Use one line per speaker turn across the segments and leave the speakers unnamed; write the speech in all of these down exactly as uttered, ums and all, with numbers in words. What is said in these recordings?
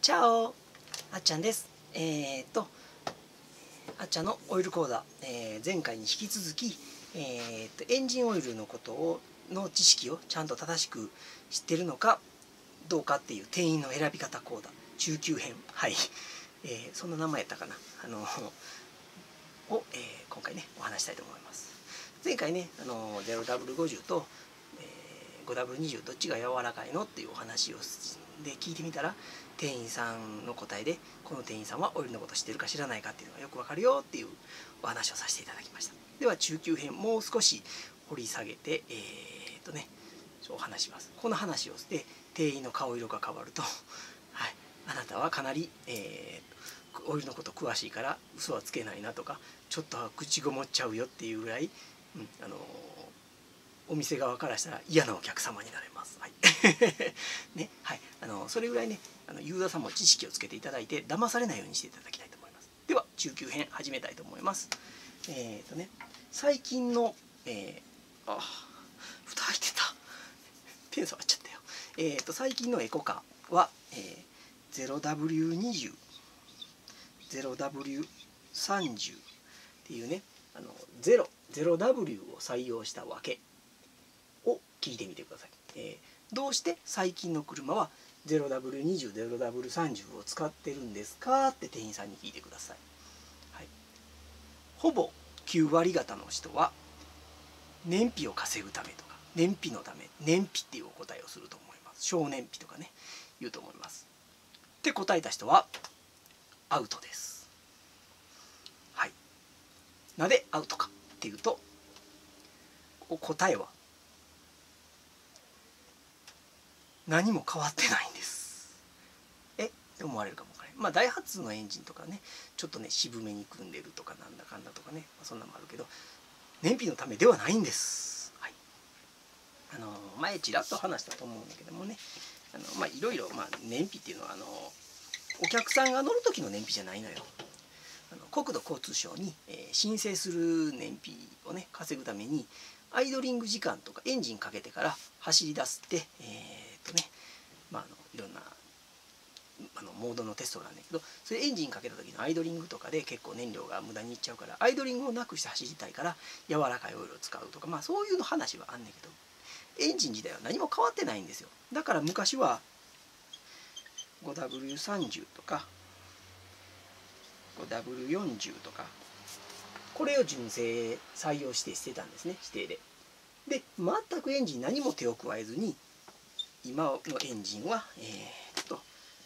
チャオ、あっちゃんです。えー、っとあっちゃんのオイル講座、えー、前回に引き続き、えー、っとエンジンオイルのことをの知識をちゃんと正しく知ってるのかどうかっていう店員の選び方講座中級編、はい、えー、そんな名前やったかな、あのを、えー、今回ねお話したいと思います。前回ね、あの ゼロダブリューごじゅう と、えー、ごダブリューにじゅう どっちが柔らかいのっていうお話をで聞いてみたら、店員さんの答えでこの店員さんはオイルのこと知ってるか知らないかっていうのがよくわかるよっていうお話をさせていただきました。では中級編もう少し掘り下げてえー、っとねお話します。この話をして店員の顔色が変わると、はい、あなたはかなり、えー、オイルのこと詳しいから嘘はつけないなとか、ちょっとは口ごもっちゃうよっていうぐらい、うん、あのー、お店側からしたら嫌なお客様になれます。はいね、はい、あのそれぐらいね、あのユーザーさんも知識をつけていただいて騙されないようにしていただきたいと思います。では中級編始めたいと思います。えっ、ー、とね最近の、えー、あ蓋開いてたテン触っちゃったよ。えっ、ー、と最近のエコカーは、えー、ゼロダブリューにじゅう ゼロダブリューさんじゅう っていうね、あのゼロ ゼロダブリュー を採用したわけを聞いてみてください。えー、どうして最近の車は ゼロダブリューにじゅう、ゼロダブリューさんじゅう を使ってるんですかって店員さんに聞いてください。はい、ほぼきゅう割方の人は燃費を稼ぐためとか燃費のため、燃費っていうお答えをすると思います。省燃費とかね言うと思います。って答えた人はアウトです。はい、なぜアウトかっていうと、答えは何も変わってないんです。えって思われるかもわからない。まあダイハツのエンジンとかね、ちょっとね渋めに組んでるとかなんだかんだとかね、まあ、そんなのもあるけど燃費のためではないんです。はい、あの前ちらっと話したと思うんだけどもね、あのまあいろいろ、まあ、燃費っていうのはあのお客さんが乗る時の燃費じゃないのよ。あの国土交通省に、えー、申請する燃費をね稼ぐためにアイドリング時間とかエンジンかけてから走り出すって、えー、っとねまああのいろんなあのモードのテストがあるんだけど、それエンジンかけた時のアイドリングとかで結構燃料が無駄にいっちゃうから、アイドリングをなくして走りたいから柔らかいオイルを使うとか、まあそういうの話はあんねんけど、エンジン自体は何も変わってないんですよ。だから昔は ごダブリューさんじゅう とか ごダブリューよんじゅう とかこれを純正採用してしてたんですね、指定で。で全くエンジン何も手を加えずに今のエンジンはえー、っと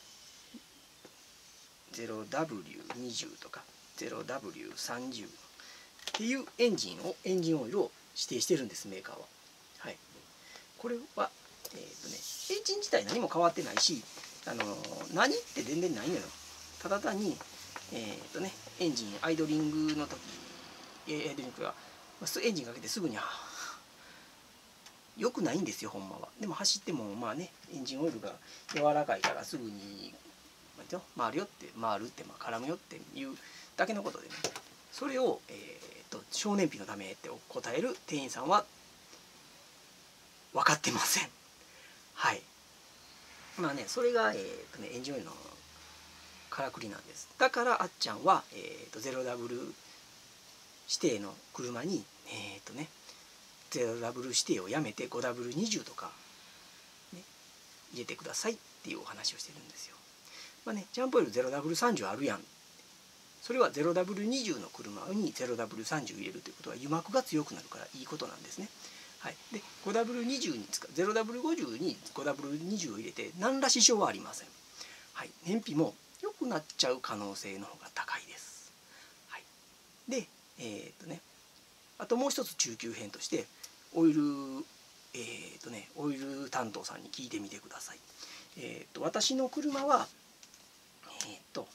ゼロダブリューにじゅう とか ゼロダブリューさんじゅう っていうエンジンをエンジンオイルを指定してるんです、メーカーは。はい、これはえー、っとねエンジン自体何も変わってないし、あのー、何って全然ないのよ。ただ単にえー、っとねエンジンアイドリングの時アイドリングがエンジンかけてすぐに良くないんですよほんまは。でも走ってもまあねエンジンオイルが柔らかいからすぐに回るよって回るってまあ絡むよっていうだけのことでね、それを、えー、と省燃費のためって答える店員さんは分かってません。はい、まあねそれが、えーとね、エンジンオイルのからくりなんです。だからあっちゃんは、えー、と ゼロダブリュー 指定の車にえっ、ー、とね ゼロダブリュー 指定をやめて ごダブリューにじゅう とか、ね、入れてくださいっていうお話をしてるんですよ。まあね、ジャンプオイル ゼロダブリューさんじゅう あるやん。それは ゼロダブリューにじゅう の車に ゼロダブリューさんじゅう 入れるということは油膜が強くなるからいいことなんですね。はい、で ごダブリューにじゅう に使う ゼロダブリューごじゅう に ごダブリューにじゅう を入れて何ら支障はありません。はい、燃費も良くなっちゃう可能性の方が高いです。はい、でえー、っとねあともう一つ中級編としてオイルえー、っとねオイル担当さんに聞いてみてください。えー、っと私の車はえー、っと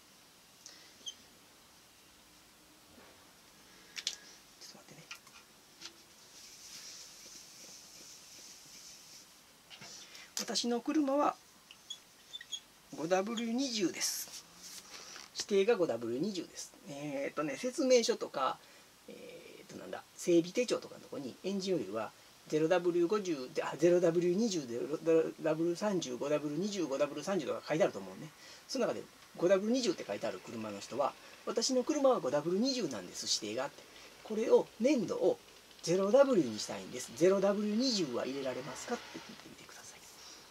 ちょっと待ってね。私の車は ごダブリューにじゅう です。指定が ごダブリューにじゅう です。えー、っとね説明書とか、えー、っとなんだ整備手帳とかのところにエンジンオイルはゼロダブリューごじゅう で、あ、ゼロダブリューにじゅう、ゼロダブリューさんじゅう、ごダブリューにじゅう、ごダブリューさんじゅうとか書いてあると思うね。その中で ごダブリューにじゅう って書いてある車の人は、私の車は ごダブリューにじゅう なんです、指定があって。これを、粘度を ゼロダブリュー にしたいんです。ゼロダブリューにじゅう は入れられますかって聞いてみてくださ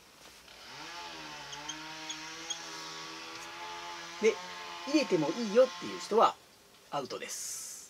い。で、入れてもいいよっていう人はアウトです。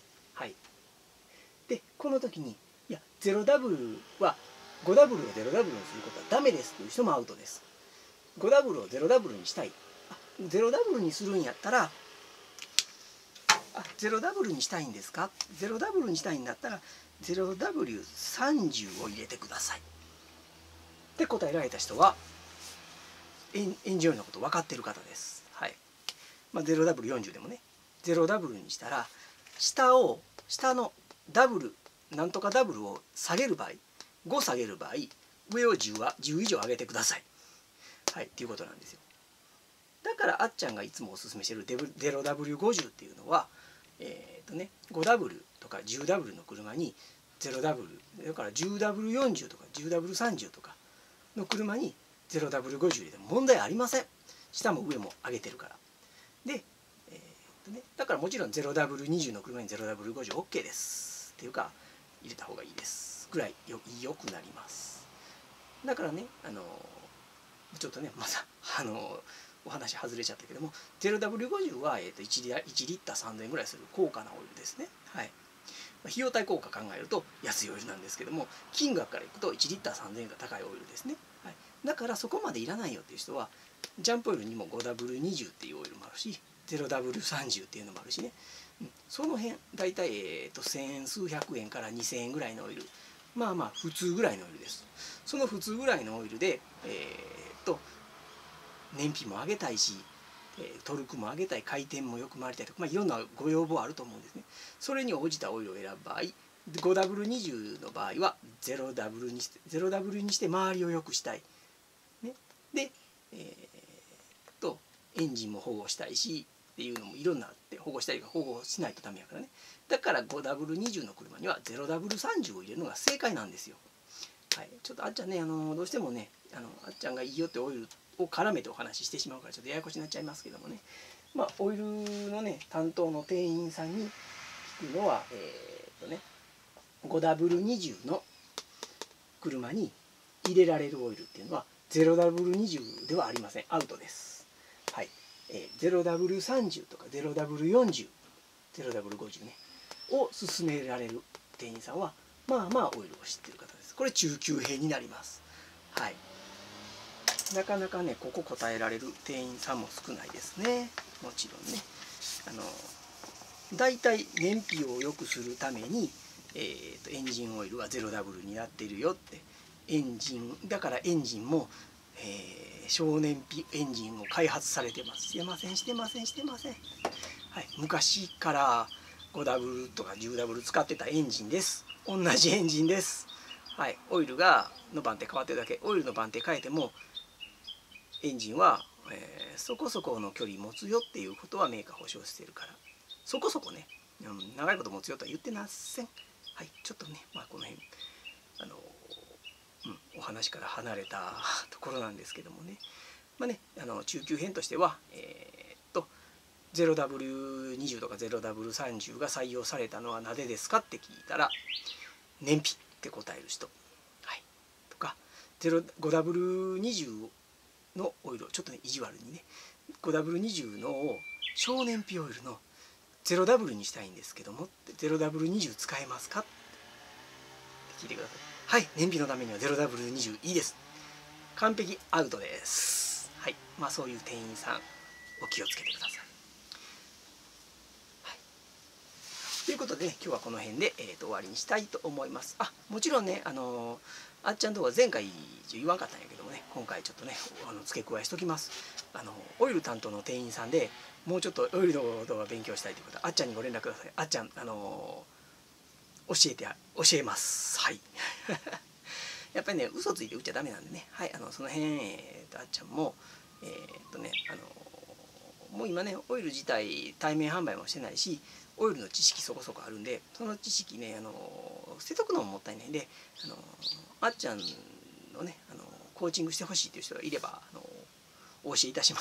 はい。で、この時に、いや、ゼロダブリュー は ごダブリュー を ゼロダブリュー にすることはダメですという人もアウトです。ごダブリュー を ゼロダブリュー にしたい。あ、ゼロダブリュー にするんやったら、あ、ゼロダブリュー にしたいんですか？ ゼロダブリュー にしたいんだったら ゼロダブリューさんじゅう を入れてくださいって答えられた人はエンエンジンオイルのこと分かってる方です。はい。まあ、ゼロダブリューよんじゅう でもね、ゼロダブリュー にしたら下を下のダブルなんとかダブルを下げる場合、ご下げる場合、上をじゅうはじゅう以上上げてください。はい、っていうことなんですよ。だからあっちゃんがいつもおすすめしてる ゼロダブリューごじゅう っていうのは、えっとね、ごダブリュー とか じゅうダブリュー の車に ゼロダブリュー だから じゅうダブリューよんじゅう とか じゅうダブリューさんじゅう とかの車に ゼロダブリューごじゅう 入れても問題ありません。下も上も上げてるから。で、えーっとね、だからもちろん ゼロダブリューにじゅう の車に ゼロダブリューごじゅう オーケー ですっていうか入れた方がいいですぐらいよよくなります。だからね、あのちょっとねまたあのお話外れちゃったけども ゼロダブリューごじゅう は、えー、といちリッターさんぜんえんぐらいする高価なオイルですね。はい。費用対効果考えると安いオイルなんですけども、金額からいくといちリッターさんぜんえんが高いオイルですね。はい、だからそこまでいらないよっていう人はジャンプオイルにも ごダブリューにじゅう っていうオイルもあるし ゼロダブリューさんじゅう っていうのもあるしね、うん、その辺だいたい、えー、とせんえん数百円からにせんえんぐらいのオイル、まあまあ普通ぐらいのオイルです。その普通ぐらいのオイルで、えー、と燃費も上げたいしトルクも上げたい、回転もよく回りたいとか、まあ、いろんなご要望あると思うんですね。それに応じたオイルを選ぶ場合、ごダブリューにじゅう の場合は ゼロダブリュー にして ゼロダブリュー にして周りを良くしたい、ね、で、えー、っとエンジンも保護したいしっていうのもいろんなあって保護したりが保護しないとダメやからね。だから ごダブリューにじゅう の車には ゼロダブリューさんじゅう を入れるのが正解なんですよ。はい、ちょっとあっちゃんね、あのどうしてもねあのあっちゃんがいいよってオイルを絡めてお話ししてしまうからちょっとややこしになっちゃいますけどもね、まあオイルのね担当の店員さんに聞くのはえー、っとね ごダブリューにじゅう の車に入れられるオイルっていうのは ゼロダブリューにじゅう ではありません。アウトです。はい、えー、ゼロダブリューさんじゅう とか ゼロダブリューよんじゅう、ゼロダブリューごじゅう ねを勧められる店員さんはまあまあオイルを知ってる方です。これ中級兵になります。はい。なかなかねここ答えられる店員さんも少ないですね。もちろんね。あのだいたい燃費を良くするために、えー、とエンジンオイルは ゼロダブリュー になっているよって。エンジンだからエンジンも、えー、省燃費エンジンを開発されてます。してませんしてませんしてません。はい、昔から ごダブリュー とか じゅうダブリュー 使ってたエンジンです。同じエンジンです。はい、オイルがの番手変わってるだけ。オイルの番手変えてもエンジンは、えー、そこそこの距離持つよっていうことはメーカー保証してるから、そこそこね、うん、長いこと持つよとは言ってません。はい、ちょっとね、まあ、この辺あの、うん、お話から離れたところなんですけどもね、まあね、あの中級編としては、えー、っと ゼロダブリューにじゅう とか ゼロダブリューさんじゅう が採用されたのはなぜですかって聞いたら燃費って答える人、はい、とか ごダブリューにじゅうのオイルをちょっとね意地悪にね ごダブリューにじゅう のを省燃費オイルの ゼロダブリュー にしたいんですけども ゼロダブリューにじゅう 使えますかって聞いてください。はい、燃費のためには ゼロダブリューにじゅう いいです。完璧アウトです。はい、まあそういう店員さんお気をつけてください。はい、ということで、ね、今日はこの辺で、えー、と終わりにしたいと思います。あ、もちろんね、あのー、あっちゃんとは前回言わんかったんやけどもね、今回ちょっとねあの付け加えしときます。あのオイル担当の店員さんでもうちょっとオイルのことを勉強したいという方はあっちゃんにご連絡ください。あっちゃん、あのー、教えて教えます。はいやっぱりね嘘ついて売っちゃダメなんでね、はい、あのその辺、えー、とあっちゃんもえー、っとねあのもう今ねオイル自体対面販売もしてないし、オイルの知識そこそこあるんで、その知識ねあの捨てとくのももったいないんで、あのあっちゃんのねあのコーチングしてほしいという人がいればあのお教えいたします。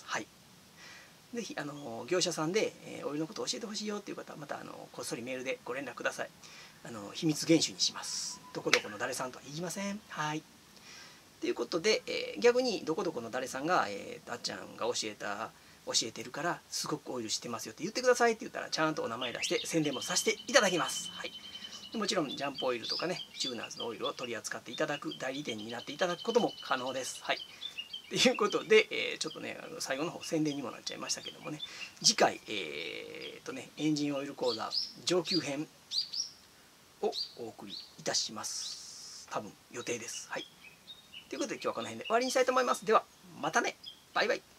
はい。ぜひあの業者さんで、えー、オイルのことを教えてほしいよっていう方はまたあのこっそりメールでご連絡ください。あの秘密厳守にします。どこどこの誰さんとは言いません。はい。ということで、えー、逆にどこどこの誰さんが、えー、あっちゃんが教えた教えてるからすごくオイル知ってますよって言ってくださいって言ったらちゃんとお名前出して宣伝もさせていただきます。はい。もちろんジャンプオイルとかねチューナーズのオイルを取り扱っていただく代理店になっていただくことも可能です。はい。ということで、えー、ちょっとねあの最後の方宣伝にもなっちゃいましたけどもね、次回えー、っとねエンジンオイル講座上級編をお送りいたします。多分予定です。はい。ということで今日はこの辺で終わりにしたいと思います。ではまたね。バイバイ。